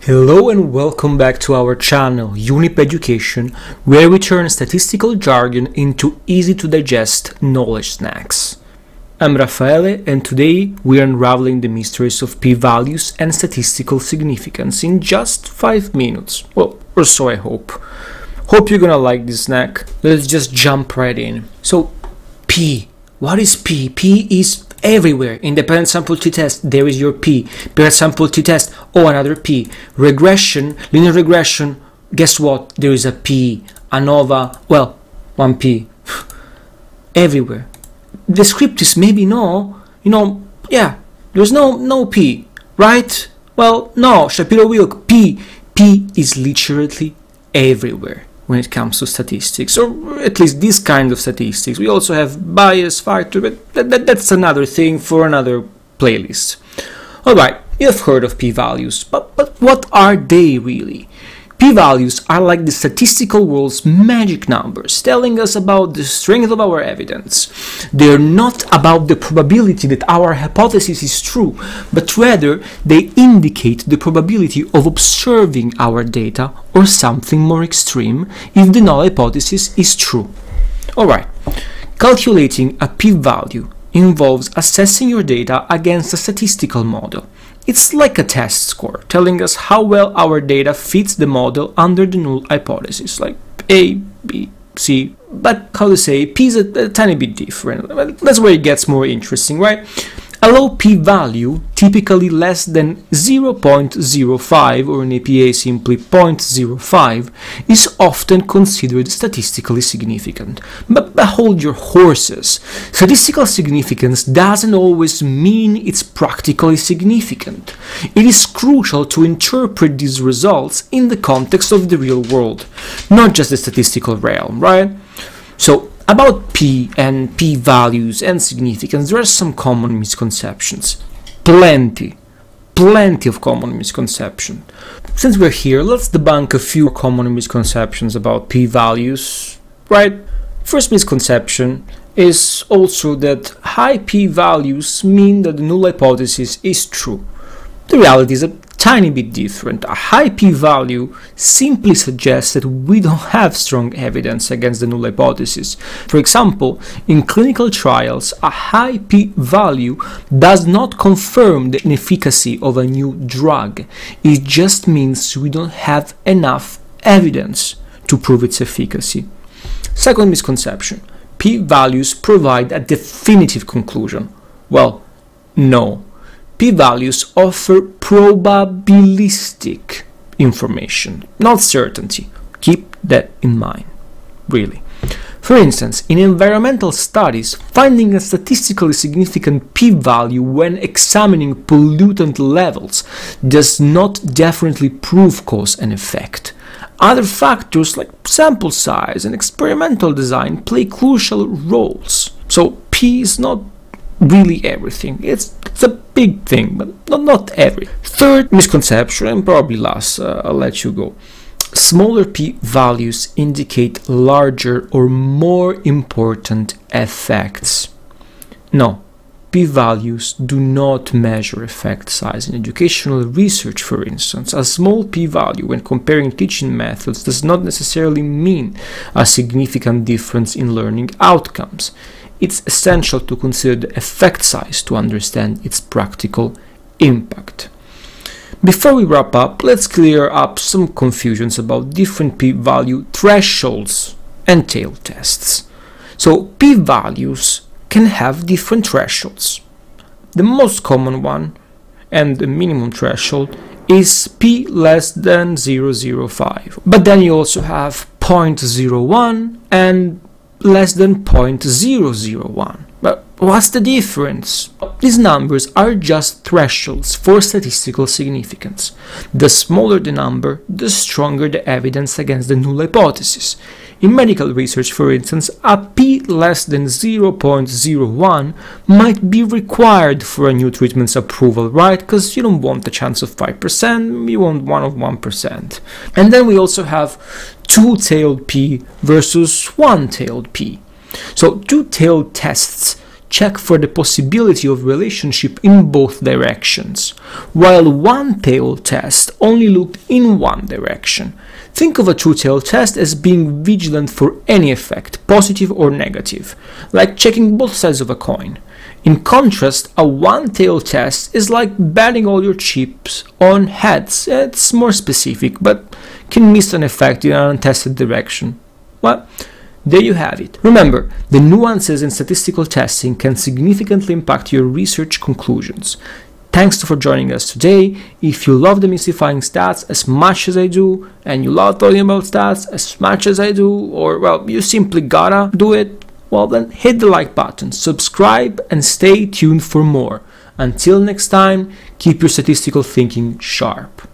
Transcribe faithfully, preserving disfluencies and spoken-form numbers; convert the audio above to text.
Hello and welcome back to our channel, Unip Education, where we turn statistical jargon into easy-to-digest knowledge snacks. I'm Raffaele, and today we are unraveling the mysteries of p-values and statistical significance in just five minutes. Well, or so I hope. Hope you're gonna like this snack. Let's just jump right in. So, p. What is p? P is everywhere. Independent sample t-test, there is your p. Paired sample t-test, oh, another p. Regression, linear regression, guess what? There is a p. ANOVA, well, one p. Everywhere. The script is maybe no, you know, yeah, there's no, no p, right? Well, no, Shapiro-Wilk, p. P is literally everywhere when it comes to statistics, or at least this kind of statistics. We also have bias factor, but that, that, that's another thing for another playlist. Alright, you've heard of p-values, but, but what are they really? P-values are like the statistical world's magic numbers, telling us about the strength of our evidence. They're not about the probability that our hypothesis is true, but rather they indicate the probability of observing our data or something more extreme if the null hypothesis is true. Alright, calculating a p-value involves assessing your data against a statistical model. It's like a test score, telling us how well our data fits the model under the null hypothesis, like A, B, C. But how to say, P is a, a tiny bit different. That's where it gets more interesting, right? A low p-value, typically less than zero point zero five, or in A P A simply zero point zero five, is often considered statistically significant. But, but hold your horses. Statistical significance doesn't always mean it's practically significant. It is crucial to interpret these results in the context of the real world, not just the statistical realm, right? So, about p and p-values and significance, there are some common misconceptions. Plenty, plenty of common misconceptions. Since we're here, let's debunk a few common misconceptions about p-values, right? First misconception is also that high p-values mean that the null hypothesis is true. The reality is a tiny bit different. A high p-value simply suggests that we don't have strong evidence against the null hypothesis. For example, in clinical trials, a high p-value does not confirm the inefficacy of a new drug. It just means we don't have enough evidence to prove its efficacy. Second misconception, p-values provide a definitive conclusion. Well, no. P-values offer probabilistic information, not certainty. Keep that in mind, really. For instance, in environmental studies, finding a statistically significant p-value when examining pollutant levels does not definitely prove cause and effect. Other factors like sample size and experimental design play crucial roles. So p is not really everything. It's, it's a big thing, but not, not every. Third misconception, and probably last, uh, I'll let you go. Smaller p-values indicate larger or more important effects. No, p-values do not measure effect size. In educational research, for instance, a small p-value when comparing teaching methods does not necessarily mean a significant difference in learning outcomes. It's essential to consider the effect size to understand its practical impact. Before we wrap up, let's clear up some confusions about different p-value thresholds and tail tests. So, p-values can have different thresholds. The most common one, and the minimum threshold, is p less than zero point zero five. But then you also have zero point zero one and less than zero point zero zero one. But what's the difference? These numbers are just thresholds for statistical significance. The smaller the number, the stronger the evidence against the null hypothesis. In medical research, for instance, a p less than zero point zero one might be required for a new treatment's approval, right? Because you don't want a chance of five percent, you want one of one percent. And then we also have two-tailed p versus one-tailed p. So two-tailed tests check for the possibility of relationship in both directions, while one-tail test only looked in one direction. Think of a two-tail test as being vigilant for any effect, positive or negative, like checking both sides of a coin. In contrast, a one-tail test is like betting all your chips on heads. It's more specific, but can miss an effect in an untested direction. Well, there you have it. Remember, the nuances in statistical testing can significantly impact your research conclusions. Thanks for joining us today. If you love demystifying stats as much as I do, and you love talking about stats as much as I do, or, well, you simply gotta do it, well then hit the like button, subscribe, and stay tuned for more. Until next time, keep your statistical thinking sharp.